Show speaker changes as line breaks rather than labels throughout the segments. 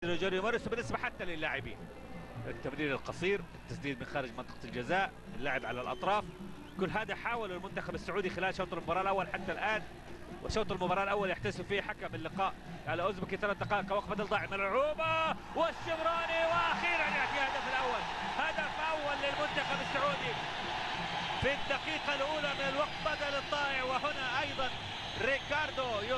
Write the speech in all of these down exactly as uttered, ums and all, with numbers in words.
رجال يمارس بالنسبه حتى للاعبين. التمرير القصير، التسديد من خارج منطقه الجزاء، اللعب على الاطراف، كل هذا حاول المنتخب السعودي خلال شوط المباراه الاول حتى الان. وشوط المباراه الاول يحتسب فيه حكم اللقاء الاوزبكي ثلاث دقائق وقت بدل ضاع ملعوبه، والشمراني واخيرا ياتي الهدف الاول، هدف اول للمنتخب السعودي في الدقيقه الاولى من الوقت بدل الضائع. وهنا ايضا ريكاردو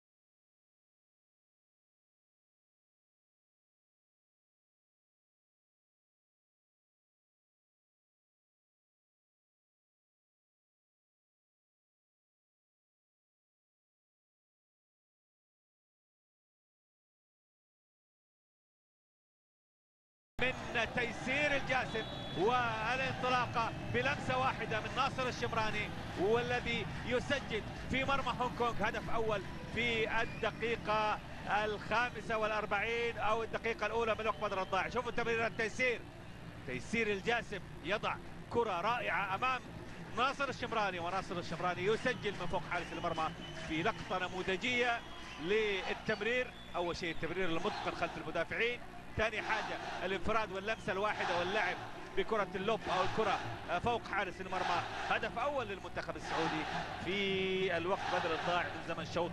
من تيسير الجاسم، والانطلاقه بلمسه واحده من ناصر الشمراني، والذي يسجل في مرمى هونغ كونغ هدف اول في الدقيقه الخامسه والاربعين او الدقيقه الاولى من وقت بدل الضائع. شوفوا تمرير التيسير، تيسير الجاسم يضع كره رائعه امام ناصر الشمراني، وناصر الشمراني يسجل من فوق حارس المرمى في لقطه نموذجيه للتمرير. اول شيء التمرير المتقن خلف المدافعين، ثاني حاجه الانفراد واللمسه الواحده واللعب بكره اللوب او الكره فوق حارس المرمى. هدف اول للمنتخب السعودي في الوقت بدل الضائع من زمن شوط.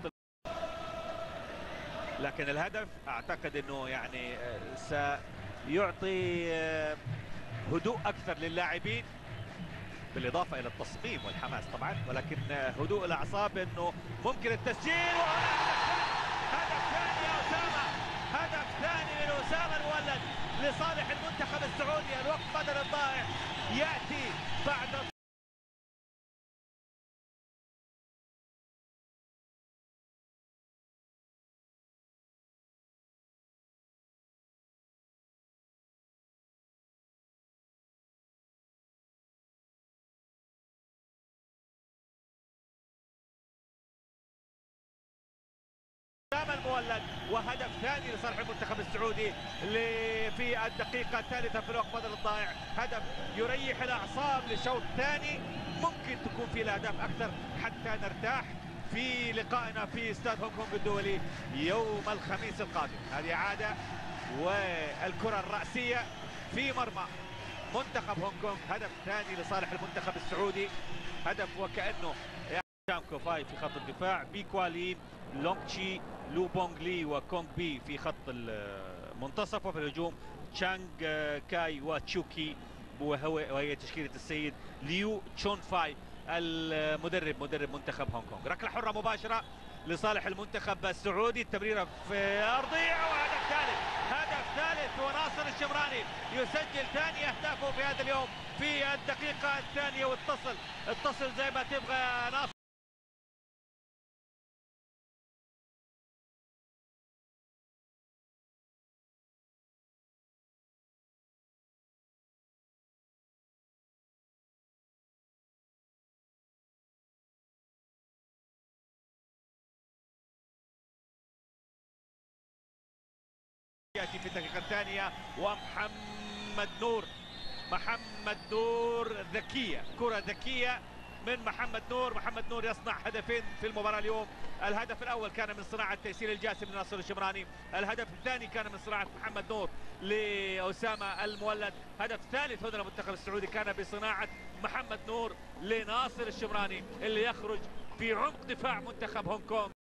لكن الهدف اعتقد انه يعني سيعطي هدوء اكثر للاعبين، بالاضافه الى التصميم والحماس طبعا، ولكن هدوء الاعصاب انه ممكن التسجيل. هدف ثاني يا اسامه، هدف ثاني من اسامه المولد لصالح المنتخب السعودي. الوقت بدل الضائع ياتي بعد اسامه المولد، وهدف ثاني لصالح المنتخب السعودي في الدقيقه الثالثه في الوقت بدل الضائع. هدف يريح الاعصاب لشوط ثاني، ممكن تكون في الاهداف اكثر حتى نرتاح في لقائنا في استاد هونغ كونغ الدولي يوم الخميس القادم. هذه عاده، والكره الراسيه في مرمى منتخب هونغ كونغ. هدف ثاني لصالح المنتخب السعودي، هدف وكانه شام كوفاي في خط الدفاع، بيكوالين، لونغتشي، لو بونغ لي وكونغ بي في خط المنتصف، وفي الهجوم تشانغ كاي وتشوكي، وهو وهي تشكيله السيد ليو تشون فاي المدرب مدرب منتخب هونغ كونغ. ركله حره مباشره لصالح المنتخب السعودي، التمريره في ارضيه، وهدف ثالث، هدف ثالث، وناصر الشمراني يسجل ثاني اهدافه في هذا اليوم في الدقيقه الثانيه. واتصل اتصل زي ما تبغى ناصر. ياتي في الدقيقة الثانية ومحمد نور، محمد نور ذكية، كرة ذكية من محمد نور. محمد نور يصنع هدفين في المباراة اليوم. الهدف الأول كان من صناعة تيسير الجاسم لناصر الشمراني، الهدف الثاني كان من صناعة محمد نور لأسامة المولد، هدف ثالث هنا المنتخب السعودي كان بصناعة محمد نور لناصر الشمراني اللي يخرج في عمق دفاع منتخب هونغ كونغ.